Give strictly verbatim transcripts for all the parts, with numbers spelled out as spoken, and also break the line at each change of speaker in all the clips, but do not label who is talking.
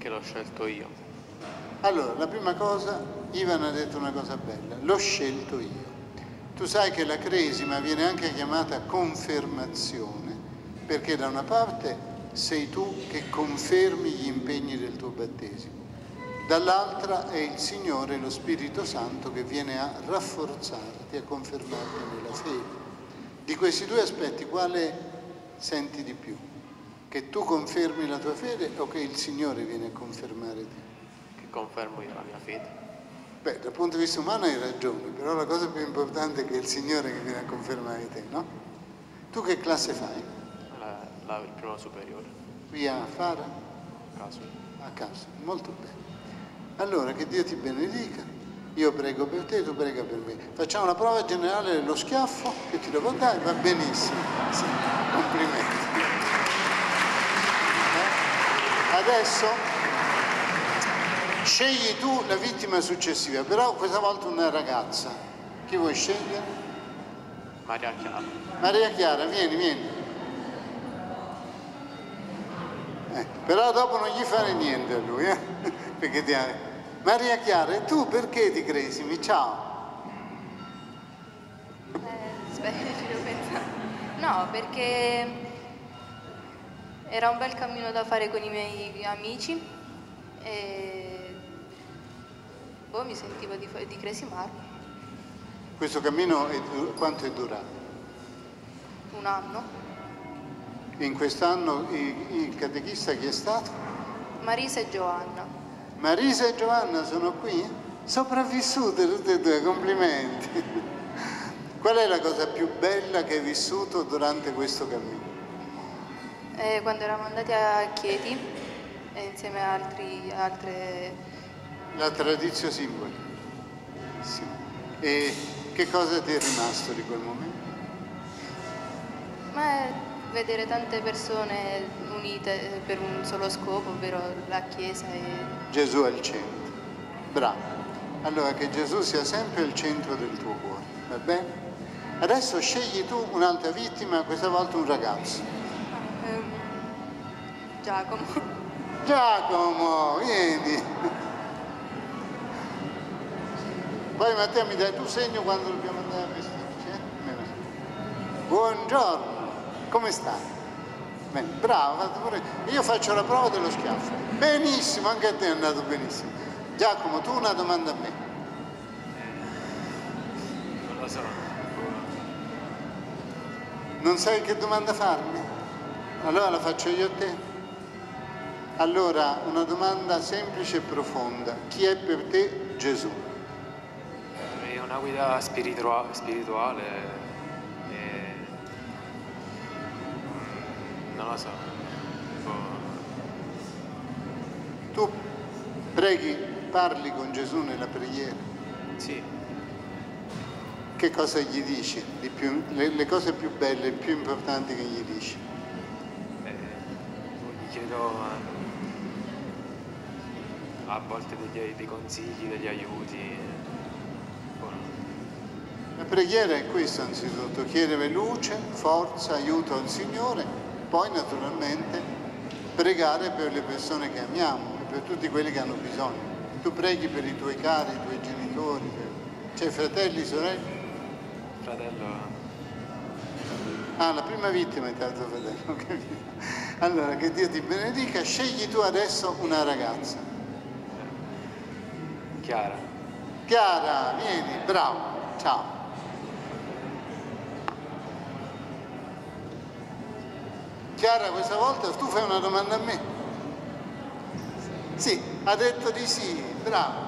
Perché l'ho scelto io.
Allora, la prima cosa, Ivan ha detto una cosa bella, l'ho scelto io. Tu sai che la cresima viene anche chiamata confermazione, perché da una parte sei tu che confermi gli impegni del tuo battesimo, dall'altra è il Signore, lo Spirito Santo, che viene a rafforzarti, a confermarti nella fede. Di questi due aspetti, quale senti di più? Che tu confermi la tua fede o che il Signore viene a confermare te?
Che confermo io la mia fede.
Beh, dal punto di vista umano hai ragione, però la cosa più importante è che è il Signore che viene a confermare te, no? Tu che classe fai?
La, la, il primo superiore.
Qui a Fara?
A caso.
A casa, molto bene. Allora, che Dio ti benedica, io prego per te, tu prega per me. Facciamo una prova generale dello schiaffo che ti devo dare, va benissimo. Sì, complimenti. Eh? Adesso scegli tu la vittima successiva, però questa volta una ragazza. Chi vuoi scegliere?
Maria Chiara.
Maria Chiara, vieni, vieni. Eh, però dopo non gli fare niente a lui, eh? Perché ti... Maria Chiara, e tu perché ti cresimi? Ciao.
Eh, aspetta, ci devo pensare. No, perché era un bel cammino da fare con i miei amici e boh, mi sentivo di, di cresimarmi.
Questo cammino è, quanto è durato?
Un anno.
In quest'anno il, il catechista chi è stato?
Marisa e Giovanna.
Marisa e Giovanna sono qui? Sopravvissute tutte e due, complimenti. Qual è la cosa più bella che hai vissuto durante questo cammino?
Eh, quando eravamo andati a Chieti eh, insieme a altri, altre...
La tradizio simboli. Sì. E che cosa ti è rimasto di quel momento?
Ma è vedere tante persone unite per un solo scopo, ovvero la Chiesa e...
Gesù al centro. Bravo. Allora che Gesù sia sempre al centro del tuo cuore, va bene? Adesso scegli tu un'altra vittima, questa volta un ragazzo.
Um, Giacomo.
Giacomo, vieni. Poi Matteo mi dai tu segno quando dobbiamo andare a vestirci, eh? Buongiorno, come stai? Bene, bravo, pure... io faccio la prova dello schiaffo. Benissimo, anche a te è andato benissimo. Giacomo, tu una domanda a me.
Non lo so.
Non sai che domanda farmi? Allora la faccio io a te. Allora, una domanda semplice e profonda. Chi è per te Gesù?
È una guida spiritua- spirituale e... non lo so.
Tu preghi, parli con Gesù nella preghiera?
Sì.
Che cosa gli dici? Di più, le, le cose più belle e più importanti che gli dici?
Eh, gli chiedo a volte degli, dei consigli, degli aiuti.
La preghiera è questo anzitutto, chiedere luce, forza, aiuto al Signore, poi naturalmente pregare per le persone che amiamo e per tutti quelli che hanno bisogno. Tu preghi per i tuoi cari, i tuoi genitori, per... c'hai fratelli, sorelle?
Fratello.
Ah, la prima vittima è tuo fratello, ho capito. Allora, che Dio ti benedica, scegli tu adesso una ragazza.
Chiara.
Chiara, vieni, bravo, ciao. Chiara, questa volta tu fai una domanda a me? Sì, ha detto di sì, bravo.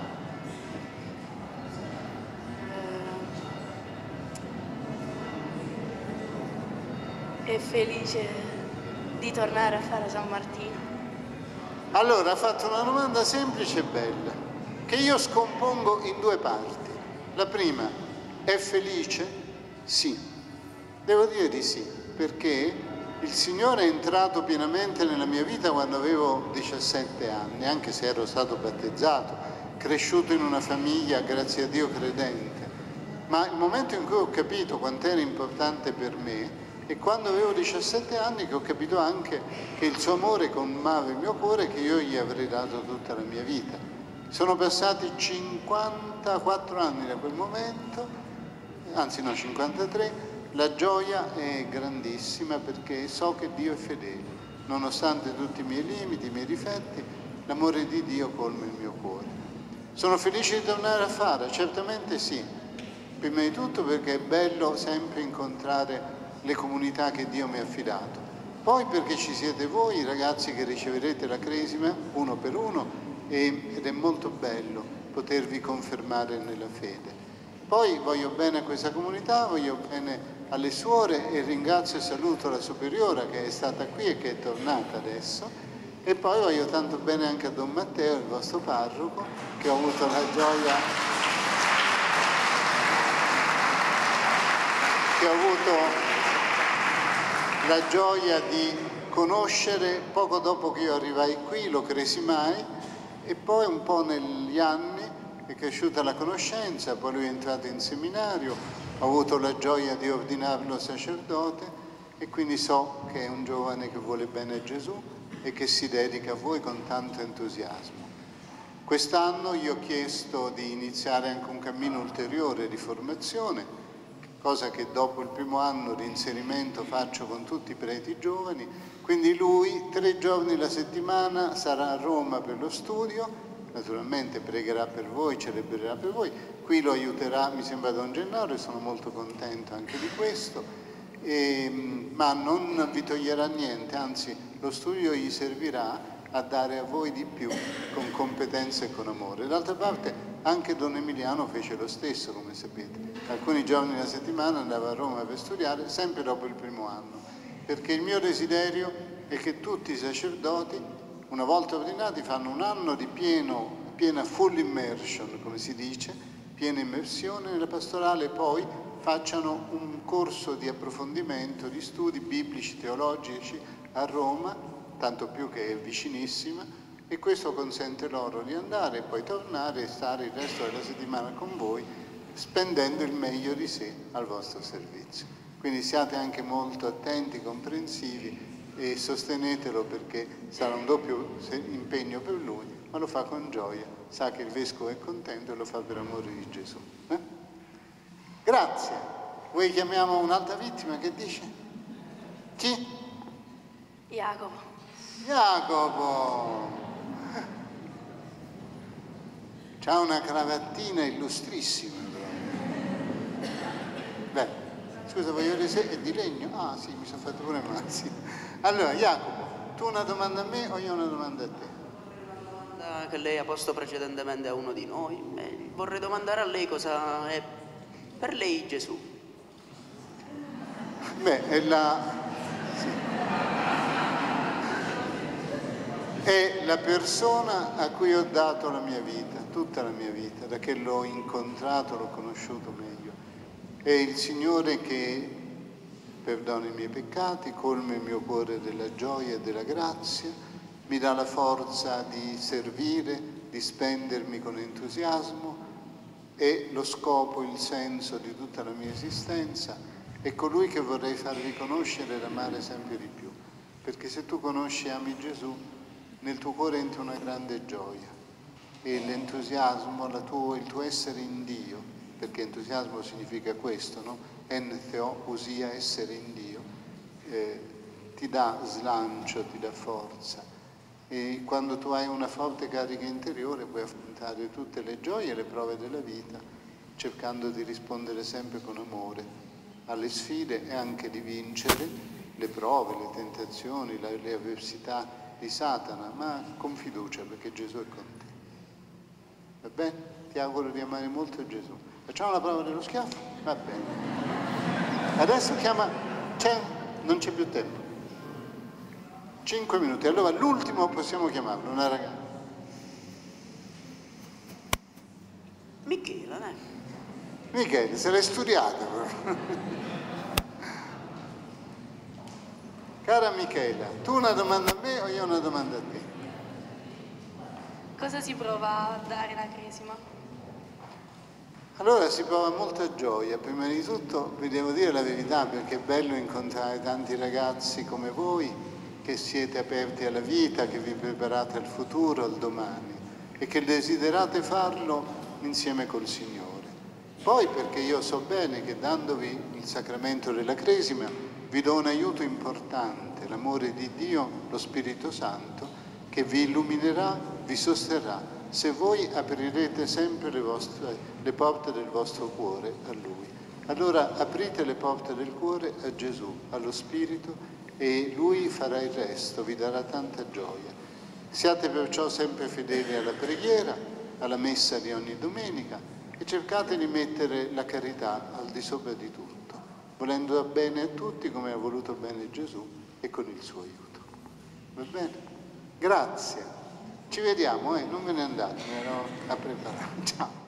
È felice di tornare a fare San Martino?
Allora, ha fatto una domanda semplice e bella, che io scompongo in due parti. La prima, è felice? Sì. Devo dire di sì, perché il Signore è entrato pienamente nella mia vita quando avevo diciassette anni, anche se ero stato battezzato, cresciuto in una famiglia, grazie a Dio, credente. Ma il momento in cui ho capito quanto era importante per me E quando avevo diciassette anni che ho capito anche che il suo amore colmava il mio cuore, che io gli avrei dato tutta la mia vita. Sono passati cinquantaquattro anni da quel momento, anzi no, cinquantatré, la gioia è grandissima perché so che Dio è fedele, nonostante tutti i miei limiti, i miei difetti, l'amore di Dio colma il mio cuore. Sono felice di tornare a Fara? Certamente sì, prima di tutto perché è bello sempre incontrare le comunità che Dio mi ha affidato, poi perché ci siete voi, i ragazzi che riceverete la cresima uno per uno, ed è molto bello potervi confermare nella fede. Poi voglio bene a questa comunità, voglio bene alle suore e ringrazio e saluto la superiora che è stata qui e che è tornata adesso, e poi voglio tanto bene anche a Don Matteo, il vostro parroco, che ho avuto la gioia che ho avuto la gioia di conoscere poco dopo che io arrivai qui, lo cresimai, e poi un po' negli anni è cresciuta la conoscenza, poi lui è entrato in seminario, ho avuto la gioia di ordinarlo sacerdote e quindi so che è un giovane che vuole bene a Gesù e che si dedica a voi con tanto entusiasmo. Quest'anno gli ho chiesto di iniziare anche un cammino ulteriore di formazione, cosa che dopo il primo anno di inserimento faccio con tutti i preti giovani, quindi lui tre giorni la settimana sarà a Roma per lo studio, naturalmente pregherà per voi, celebrerà per voi, qui lo aiuterà, mi sembra Don Gennaro, e sono molto contento anche di questo, e, ma non vi toglierà niente, anzi lo studio gli servirà a dare a voi di più con competenza e con amore. D'altra parte anche Don Emiliano fece lo stesso, come sapete. Alcuni giorni alla settimana andava a Roma per studiare, sempre dopo il primo anno, perché il mio desiderio è che tutti i sacerdoti, una volta ordinati, fanno un anno di pieno, piena full immersion, come si dice, piena immersione nella pastorale, e poi facciano un corso di approfondimento, di studi biblici, teologici a Roma, tanto più che è vicinissima, e questo consente loro di andare e poi tornare e stare il resto della settimana con voi, spendendo il meglio di sé al vostro servizio. Quindi siate anche molto attenti, comprensivi e sostenetelo, perché sarà un doppio impegno per lui, ma lo fa con gioia, sa che il Vescovo è contento e lo fa per amore di Gesù. Eh? Grazie. Voi chiamiamo un'altra vittima, che dice? Chi?
Jacopo.
Jacopo! C'ha una cravattina illustrissima. Beh, scusa, voglio dire se è di legno? Ah sì, mi sono fatto pure mazzi. Allora, Jacopo, tu una domanda a me o io una domanda a te?
Una domanda che lei ha posto precedentemente a uno di noi. Eh, vorrei domandare a lei cosa è per lei Gesù.
Beh, è la... È la persona a cui ho dato la mia vita, tutta la mia vita, da che l'ho incontrato, l'ho conosciuto meglio. È il Signore che perdona i miei peccati, colma il mio cuore della gioia e della grazia, mi dà la forza di servire, di spendermi con entusiasmo, è lo scopo, il senso di tutta la mia esistenza, è colui che vorrei farvi conoscere ed amare sempre di più. Perché se tu conosci e ami Gesù, nel tuo cuore entra una grande gioia e l'entusiasmo, la tuo, il tuo essere in Dio, perché entusiasmo significa questo, no? En theo, usia, essere in Dio, eh, ti dà slancio, ti dà forza, e quando tu hai una forte carica interiore puoi affrontare tutte le gioie e le prove della vita, cercando di rispondere sempre con amore alle sfide e anche di vincere le prove, le tentazioni, le, le avversità di Satana, ma con fiducia, perché Gesù è con te. Va bene? Ti auguro di amare molto Gesù. Facciamo la prova dello schiaffo? Va bene. Adesso chiama... C'è? Non c'è più tempo. Cinque minuti. Allora l'ultimo possiamo chiamarlo, una ragazza.
Michela, dai.
Michele, se l'hai studiato. Cara Michela, tu una domanda a me o io una domanda a te?
Cosa si prova a dare la cresima?
Allora si prova molta gioia. Prima di tutto vi devo dire la verità, perché è bello incontrare tanti ragazzi come voi che siete aperti alla vita, che vi preparate al futuro, al domani e che desiderate farlo insieme col Signore. Poi perché io so bene che dandovi il sacramento della Cresima vi do un aiuto importante, l'amore di Dio, lo Spirito Santo, che vi illuminerà, vi sosterrà, se voi aprirete sempre le, vostre, le porte del vostro cuore a Lui. Allora aprite le porte del cuore a Gesù, allo Spirito, e Lui farà il resto, vi darà tanta gioia. Siate perciò sempre fedeli alla preghiera, alla messa di ogni domenica e cercate di mettere la carità al di sopra di tutto, volendo bene a tutti come ha voluto bene Gesù e con il suo aiuto. Va bene? Grazie. Ci vediamo, eh? Non ve ne andate, me ne ero a preparare. Ciao.